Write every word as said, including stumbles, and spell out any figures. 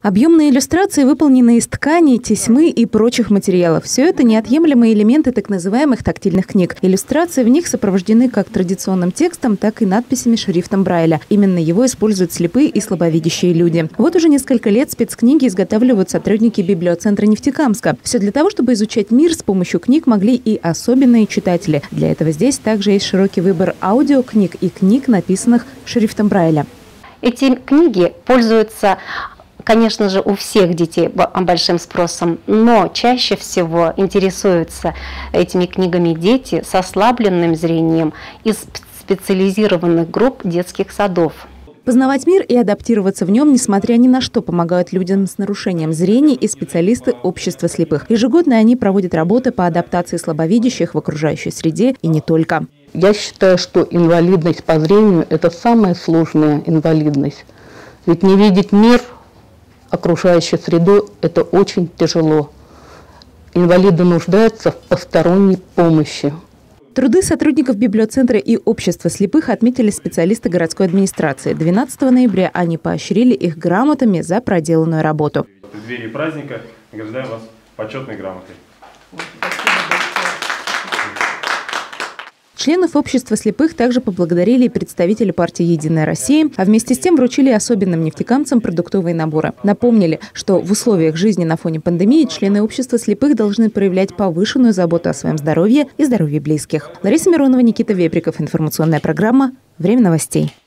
Объемные иллюстрации выполнены из ткани, тесьмы и прочих материалов. Все это неотъемлемые элементы так называемых тактильных книг. Иллюстрации в них сопровождены как традиционным текстом, так и надписями шрифтом Брайля. Именно его используют слепые и слабовидящие люди. Вот уже несколько лет спецкниги изготавливают сотрудники библиоцентра Нефтекамска. Все для того, чтобы изучать мир с помощью книг могли и особенные читатели. Для этого здесь также есть широкий выбор аудиокниг и книг, написанных шрифтом Брайля. Эти книги пользуются, конечно же, у всех детей большим спросом, но чаще всего интересуются этими книгами дети с ослабленным зрением из специализированных групп детских садов. Познавать мир и адаптироваться в нем, несмотря ни на что, помогают людям с нарушением зрения и специалисты общества слепых. Ежегодно они проводят работы по адаптации слабовидящих в окружающей среде и не только. Я считаю, что инвалидность по зрению – это самая сложная инвалидность. Ведь не видеть мир, окружающую среду – это очень тяжело. Инвалиды нуждаются в посторонней помощи. Труды сотрудников библиоцентра и общества слепых отметили специалисты городской администрации. двенадцатого ноября они поощрили их грамотами за проделанную работу. В преддверии праздника награждаем вас почетной грамотой. Членов общества слепых также поблагодарили и представители партии «Единая Россия», а вместе с тем вручили особенным нефтекамцам продуктовые наборы. Напомнили, что в условиях жизни на фоне пандемии члены общества слепых должны проявлять повышенную заботу о своем здоровье и здоровье близких. Лариса Миронова, Никита Веприков. Информационная программа «Время новостей».